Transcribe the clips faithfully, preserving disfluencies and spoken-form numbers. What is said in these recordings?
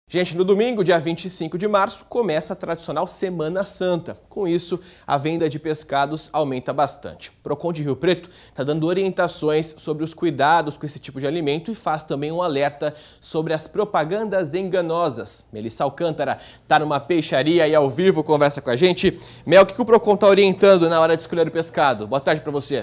Gente, no domingo, dia vinte e cinco de março, começa a tradicional Semana Santa. Com isso, a venda de pescados aumenta bastante. O Procon de Rio Preto está dando orientações sobre os cuidados com esse tipo de alimento e faz também um alerta sobre as propagandas enganosas. Melissa Alcântara está numa peixaria e ao vivo conversa com a gente. Mel, o que o Procon está orientando na hora de escolher o pescado? Boa tarde para você.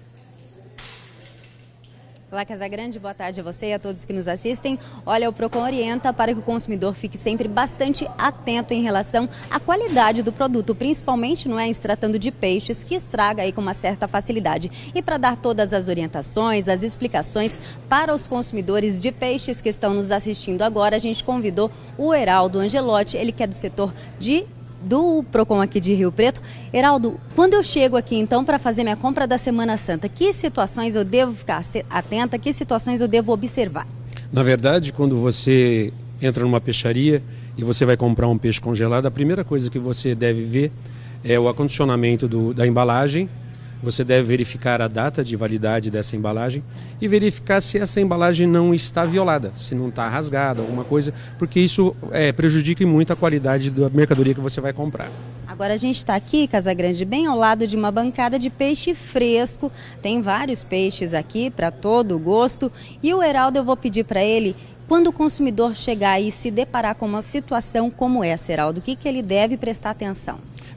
Olá, Casagrande, boa tarde a você e a todos que nos assistem. Olha, o Procon orienta para que o consumidor fique sempre bastante atento em relação à qualidade do produto, principalmente, não é, em se tratando de peixes, que estraga aí com uma certa facilidade. E para dar todas as orientações, as explicações para os consumidores de peixes que estão nos assistindo agora, a gente convidou o Heraldo Angelotti, ele que é do setor de do Procon aqui de Rio Preto. Heraldo, quando eu chego aqui então para fazer minha compra da Semana Santa, que situações eu devo ficar atenta, que situações eu devo observar? Na verdade, quando você entra numa peixaria e você vai comprar um peixe congelado, a primeira coisa que você deve ver é o acondicionamento do, da embalagem. Você deve verificar a data de validade dessa embalagem e verificar se essa embalagem não está violada, se não está rasgada, alguma coisa, porque isso é, prejudica muito a qualidade da mercadoria que você vai comprar. Agora a gente está aqui, Casagrande, bem ao lado de uma bancada de peixe fresco. Tem vários peixes aqui para todo o gosto. E o Heraldo, eu vou pedir para ele, quando o consumidor chegar e se deparar com uma situação como essa, Heraldo, o que, que ele deve prestar atenção?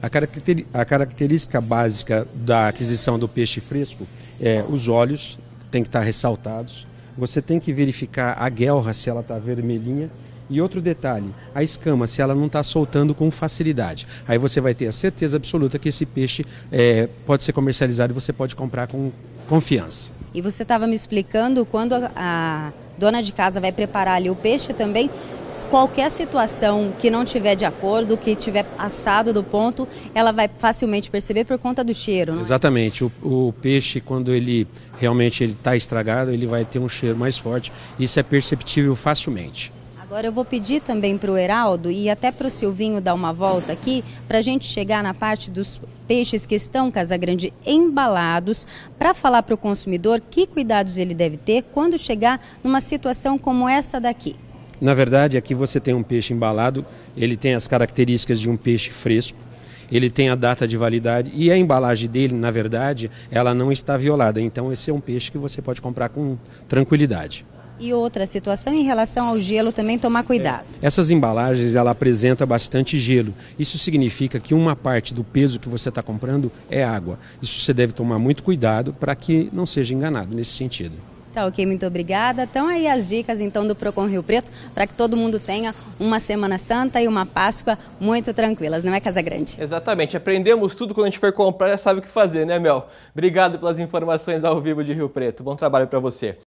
A característica básica da aquisição do peixe fresco é os olhos, tem que estar ressaltados. Você tem que verificar a guelra, se ela está vermelhinha. E outro detalhe, a escama, se ela não está soltando com facilidade. Aí você vai ter a certeza absoluta que esse peixe é, pode ser comercializado e você pode comprar com confiança. E você estava me explicando, quando a, a dona de casa vai preparar ali o peixe também, qualquer situação que não tiver de acordo, que tiver assado do ponto, ela vai facilmente perceber por conta do cheiro, não é? Exatamente. O, o peixe, quando ele realmente está estragado, ele vai ter um cheiro mais forte. Isso é perceptível facilmente. Agora eu vou pedir também para o Heraldo e até para o Silvinho dar uma volta aqui, para a gente chegar na parte dos peixes que estão, Casagrande, embalados, para falar para o consumidor que cuidados ele deve ter quando chegar numa situação como essa daqui. Na verdade, aqui você tem um peixe embalado, ele tem as características de um peixe fresco, ele tem a data de validade e a embalagem dele, na verdade, ela não está violada. Então esse é um peixe que você pode comprar com tranquilidade. E outra situação em relação ao gelo também, tomar cuidado. É. Essas embalagens, ela apresenta bastante gelo. Isso significa que uma parte do peso que você está comprando é água. Isso você deve tomar muito cuidado para que não seja enganado nesse sentido. Tá ok, muito obrigada. Então aí as dicas então do Procon Rio Preto para que todo mundo tenha uma Semana Santa e uma Páscoa muito tranquilas, não é, Casagrande? Exatamente, aprendemos tudo quando a gente for comprar, já sabe o que fazer, né, Mel? Obrigado pelas informações ao vivo de Rio Preto, bom trabalho para você.